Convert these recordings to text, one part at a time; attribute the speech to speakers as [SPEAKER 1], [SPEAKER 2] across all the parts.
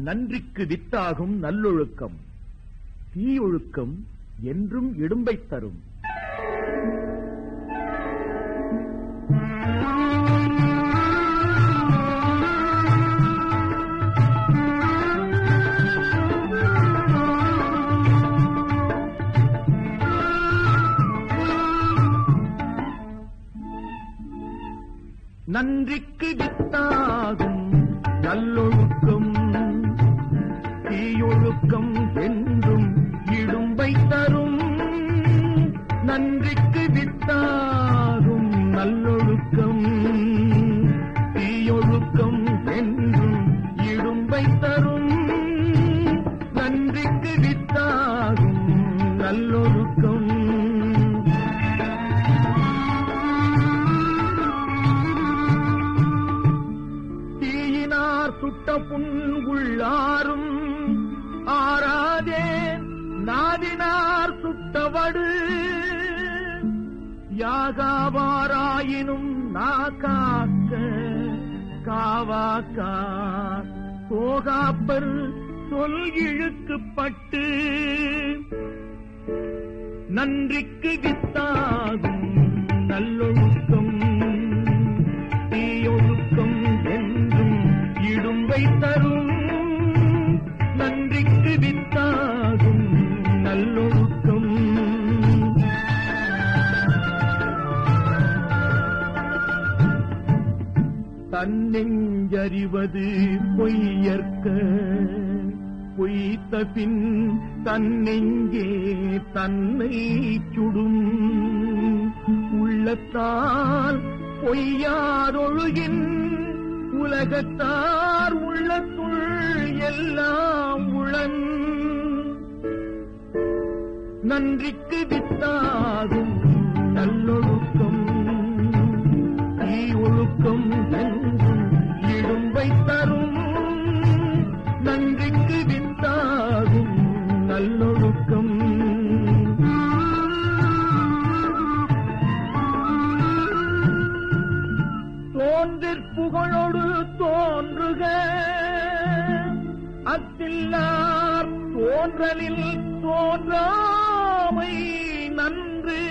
[SPEAKER 1] நன்றிக்கு வித்தாகும் நல்லொழுக்கம், தீயொழுக்கம் என்றும் இடும்பை தரும். நன்றிக்கு வித்தாகும் நல்லொழுக்கம், தீயொழுக்கம் என்றும் இடும்பை தரும். நன்றிக்கு வித்தாகும் நல்லொழுக்கம், தீயொழுக்கம் என்றும் இடும்பை தரும். நன்றிக்கு வித்தாகும் நல்லொழுக்கம். சுட்ட புண்குள்ளாரும் ஆராதே நாதினார் சுட்டவடு, யாகாவாராயினும் நாகாக்க காவாக்கா சோகாப்பர் சொல் இழுக்குப்பட்டு. நன்றிக்கு வித்தாகும் நல்லொழுக்கம், தீயொழுக்கம் என்றும் இடும்பை தரும். நன்றிக்கு வித்தாகும் நல்லொழுக்கம். தன்னெஞ்சறிவது பொய்யற்க, பொய்த்த பின் தன்னெங்கே தன்னை சுடும். உள்ளத்தால் பொய்யாரொழுகின் உலகத்தார் உள்ளத்துள் எல்லாம் உளன். நன்றிக்கு வித்தாகும் நல்லொழுக்கம், தீயொழுக்கம் என்றும் இடும்பை தரும். நன்றிக்கு வித்தாகும் நல்லொழுக்கம். தோன்றிற்புகழோடு தோன்றுக, அத்தில்லார் தோன்றலில் தோன்றாமை நன்று.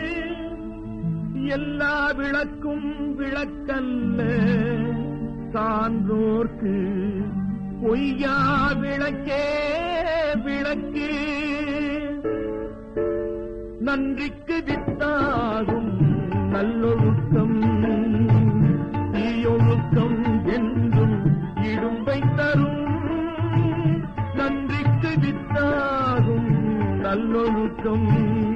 [SPEAKER 1] எல்லா விளக்கும் விளக்கல்ல சான்றோர்க்கு, பொய்யா விளக்கே விளக்கு. நன்றிக்கு வித்தாகும் நல்லொழுக்கம், தீயொழுக்கம் என்றும் இடும்பை தரும். நன்றிக்கு வித்தாகும் நல்லொழுக்கம்.